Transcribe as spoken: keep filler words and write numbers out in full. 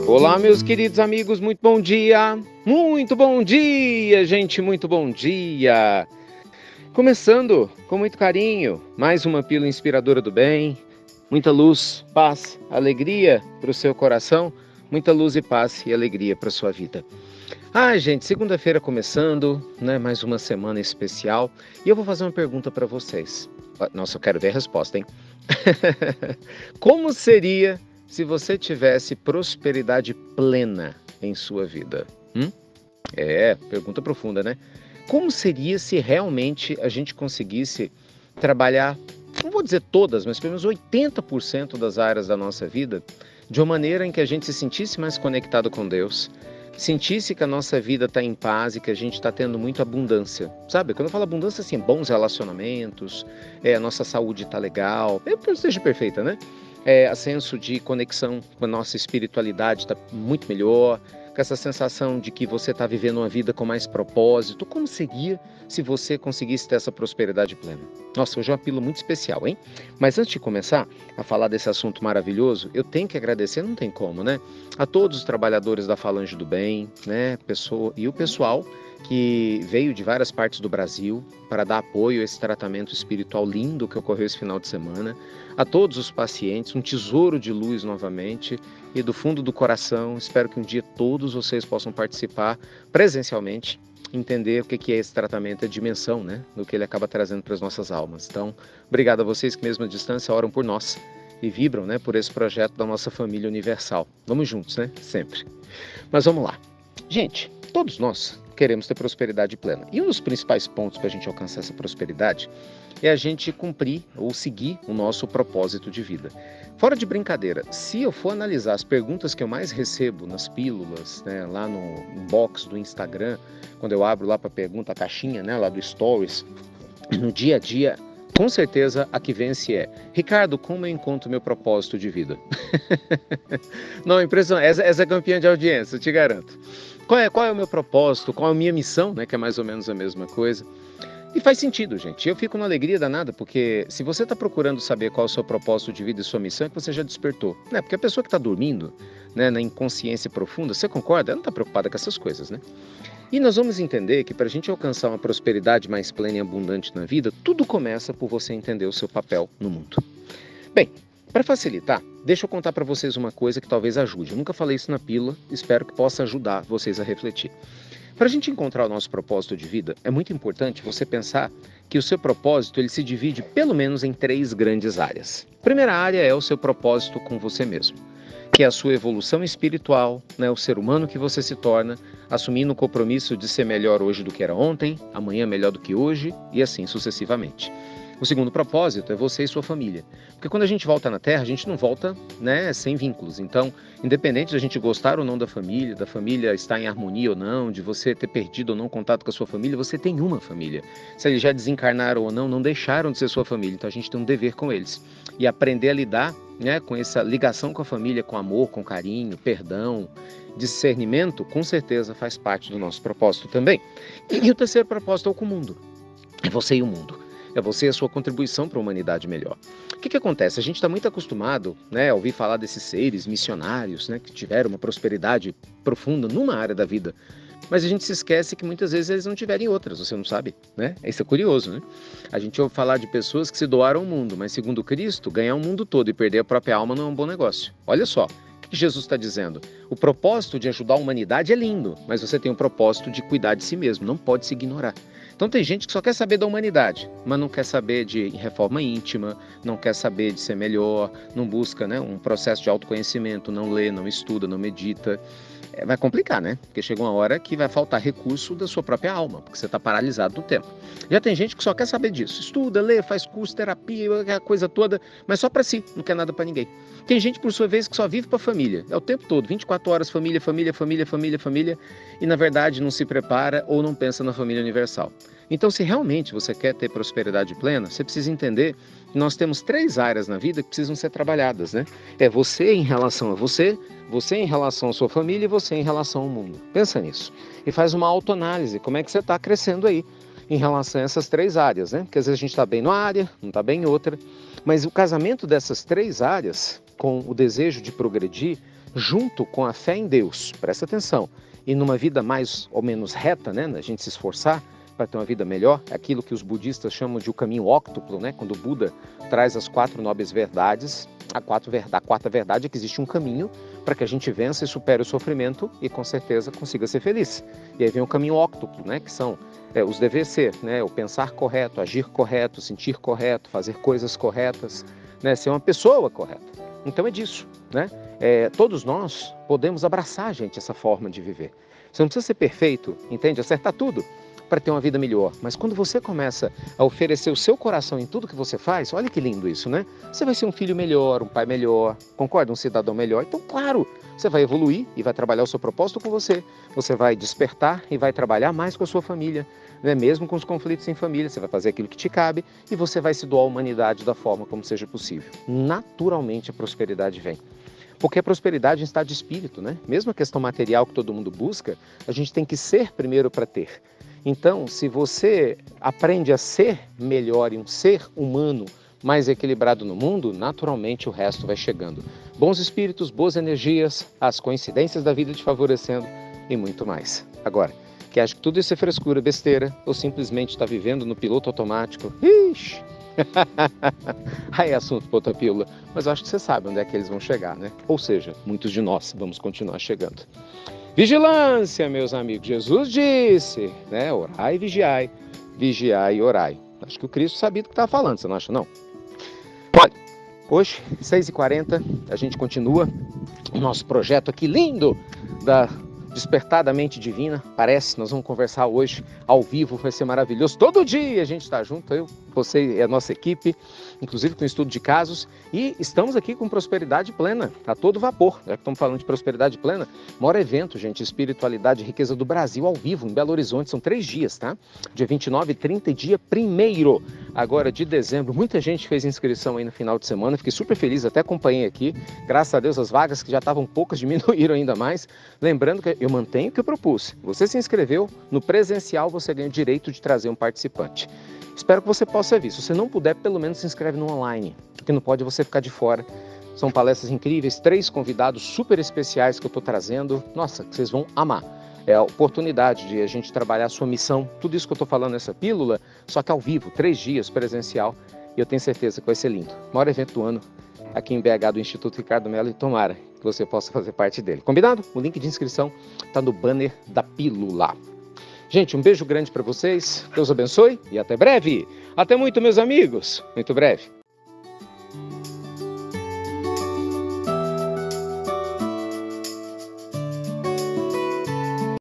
Olá, meus queridos amigos, muito bom dia! Muito bom dia, gente, muito bom dia! Começando com muito carinho, mais uma pílula inspiradora do bem, muita luz, paz, alegria para o seu coração, muita luz e paz e alegria para a sua vida. Ah, gente, segunda-feira começando, né, mais uma semana especial, e eu vou fazer uma pergunta para vocês. Nossa, eu quero ver a resposta, hein? Como seria se você tivesse prosperidade plena em sua vida? Hum? É, pergunta profunda, né? Como seria se realmente a gente conseguisse trabalhar, não vou dizer todas, mas pelo menos oitenta por cento das áreas da nossa vida, de uma maneira em que a gente se sentisse mais conectado com Deus, sentisse que a nossa vida está em paz e que a gente está tendo muita abundância, sabe? Quando eu falo abundância, assim, bons relacionamentos, é, a nossa saúde está legal, é, seja perfeita, né? É, a senso de conexão com a nossa espiritualidade está muito melhor, com essa sensação de que você está vivendo uma vida com mais propósito. Como seria se você conseguisse ter essa prosperidade plena? Nossa, hoje é uma pílula muito especial, hein? Mas antes de começar a falar desse assunto maravilhoso, eu tenho que agradecer, não tem como, né? A todos os trabalhadores da Falange do Bem, né? Pessoa, e o pessoal que veio de várias partes do Brasil para dar apoio a esse tratamento espiritual lindo que ocorreu esse final de semana. A todos os pacientes, um tesouro de luz novamente, e do fundo do coração, espero que um dia todos vocês possam participar presencialmente, entender o que é esse tratamento, a dimensão, né, do que ele acaba trazendo para as nossas almas. Então, obrigado a vocês que mesmo à distância oram por nós e vibram, né, por esse projeto da nossa família universal. Vamos juntos, né, sempre. Mas vamos lá. Gente, todos nós queremos ter prosperidade plena. E um dos principais pontos para a gente alcançar essa prosperidade é a gente cumprir ou seguir o nosso propósito de vida. Fora de brincadeira, se eu for analisar as perguntas que eu mais recebo nas pílulas, né, lá no inbox do Instagram, quando eu abro lá para pergunta, a caixinha, né, lá do Stories, no dia a dia, com certeza a que vence é: Ricardo, como eu encontro meu propósito de vida? Não, impressionante, essa, essa é campeã de audiência, eu te garanto. Qual é, qual é o meu propósito, qual é a minha missão, né, que é mais ou menos a mesma coisa. E faz sentido, gente. Eu fico numa alegria danada, porque se você está procurando saber qual é o seu propósito de vida e sua missão, é que você já despertou. Né? Porque a pessoa que está dormindo, né, na inconsciência profunda, você concorda? Ela não está preocupada com essas coisas, né? E nós vamos entender que para a gente alcançar uma prosperidade mais plena e abundante na vida, tudo começa por você entender o seu papel no mundo. Bem, para facilitar, deixa eu contar para vocês uma coisa que talvez ajude. Eu nunca falei isso na pílula, espero que possa ajudar vocês a refletir. Para a gente encontrar o nosso propósito de vida, é muito importante você pensar que o seu propósito ele se divide pelo menos em três grandes áreas. A primeira área é o seu propósito com você mesmo, que é a sua evolução espiritual, né, o ser humano que você se torna, assumindo o compromisso de ser melhor hoje do que era ontem, amanhã melhor do que hoje e assim sucessivamente. O segundo propósito é você e sua família. Porque quando a gente volta na Terra, a gente não volta, né, sem vínculos. Então, independente de a gente gostar ou não da família, da família estar em harmonia ou não, de você ter perdido ou não contato com a sua família, você tem uma família. Se eles já desencarnaram ou não, não deixaram de ser sua família. Então, a gente tem um dever com eles. E aprender a lidar, né, com essa ligação com a família, com amor, com carinho, perdão, discernimento, com certeza faz parte do nosso propósito também. E, e o terceiro propósito é o com o mundo. É você e o mundo. É você e a sua contribuição para a humanidade melhor. O que que acontece? A gente está muito acostumado, né, a ouvir falar desses seres missionários, né, que tiveram uma prosperidade profunda numa área da vida. Mas a gente se esquece que muitas vezes eles não tiveram em outras, você não sabe, né? Isso é curioso, né? A gente ouve falar de pessoas que se doaram ao mundo, mas segundo Cristo, ganhar o mundo todo e perder a própria alma não é um bom negócio. Olha só, o que Jesus está dizendo? O propósito de ajudar a humanidade é lindo, mas você tem o propósito de cuidar de si mesmo, não pode se ignorar. Então tem gente que só quer saber da humanidade, mas não quer saber de reforma íntima, não quer saber de ser melhor, não busca, né, um processo de autoconhecimento, não lê, não estuda, não medita. É, vai complicar, né? Porque chega uma hora que vai faltar recurso da sua própria alma, porque você está paralisado no tempo. Já tem gente que só quer saber disso. Estuda, lê, faz curso, terapia, aquela coisa toda, mas só para si, não quer nada para ninguém. Tem gente, por sua vez, que só vive para a família. É o tempo todo, vinte e quatro horas, família, família, família, família, família, e na verdade não se prepara ou não pensa na família universal. Então, se realmente você quer ter prosperidade plena, você precisa entender que nós temos três áreas na vida que precisam ser trabalhadas, né? É você em relação a você, você em relação à sua família e você em relação ao mundo. Pensa nisso. E faz uma autoanálise. Como é que você está crescendo aí em relação a essas três áreas, né? Porque às vezes a gente está bem numa área, não está bem em outra. Mas o casamento dessas três áreas, com o desejo de progredir, junto com a fé em Deus, presta atenção, e numa vida mais ou menos reta, né, a gente se esforçar para ter uma vida melhor, é aquilo que os budistas chamam de o caminho óctuplo, né, quando o Buda traz as quatro nobres verdades, a, quatro, a quarta verdade é que existe um caminho para que a gente vença e supere o sofrimento e com certeza consiga ser feliz. E aí vem o caminho óctuplo, né, que são é, os dever ser, né, o pensar correto, agir correto, sentir correto, fazer coisas corretas, né, ser uma pessoa correta. Então é disso, né? É, todos nós podemos abraçar, gente, essa forma de viver. Você não precisa ser perfeito, entende? Acertar tudo para ter uma vida melhor. Mas quando você começa a oferecer o seu coração em tudo que você faz, olha que lindo isso, né? Você vai ser um filho melhor, um pai melhor, concorda? Um cidadão melhor. Então, claro, você vai evoluir e vai trabalhar o seu propósito com você. Você vai despertar e vai trabalhar mais com a sua família, né? Mesmo com os conflitos em família, você vai fazer aquilo que te cabe e você vai se doar à humanidade da forma como seja possível. Naturalmente a prosperidade vem. Porque a prosperidade é um estado de espírito, né? Mesmo a questão material que todo mundo busca, a gente tem que ser primeiro para ter. Então, se você aprende a ser melhor e um ser humano mais equilibrado no mundo, naturalmente o resto vai chegando. Bons espíritos, boas energias, as coincidências da vida te favorecendo e muito mais. Agora, que acha que tudo isso é frescura, besteira, ou simplesmente está vivendo no piloto automático, ixi! Aí é assunto para outra pílula, mas eu acho que você sabe onde é que eles vão chegar, né? Ou seja, muitos de nós vamos continuar chegando. Vigilância, meus amigos. Jesus disse, né? Orai e vigiai, vigiai e orai. Acho que o Cristo sabia do que estava falando, você não acha, não? Olha, hoje, seis e quarenta, a gente continua o nosso projeto aqui lindo da Despertar da Mente Divina. Parece, nós vamos conversar hoje ao vivo, vai ser maravilhoso. Todo dia a gente está junto, eu, você e a nossa equipe, inclusive com estudo de casos, e estamos aqui com prosperidade plena, a todo vapor. Já que estamos falando de prosperidade plena, maior evento, gente, espiritualidade e riqueza do Brasil ao vivo, em Belo Horizonte, são três dias, tá? Dia vinte e nove, trinta e dia primeiro, agora de dezembro. Muita gente fez inscrição aí no final de semana, fiquei super feliz, até acompanhei aqui. Graças a Deus as vagas que já estavam poucas diminuíram ainda mais. Lembrando que eu mantenho o que eu propus. Você se inscreveu, no presencial você ganha o direito de trazer um participante. Espero que você possa vir. Se você não puder, pelo menos se inscreve no online, porque não pode você ficar de fora. São palestras incríveis, três convidados super especiais que eu estou trazendo. Nossa, que vocês vão amar. É a oportunidade de a gente trabalhar a sua missão, tudo isso que eu estou falando nessa pílula, só que ao vivo, três dias presencial, e eu tenho certeza que vai ser lindo. O maior evento do ano aqui em B H do Instituto Ricardo Mello, e tomara que você possa fazer parte dele. Combinado? O link de inscrição está no banner da pílula. Gente, um beijo grande para vocês, Deus abençoe e até breve. Até muito, meus amigos, muito breve.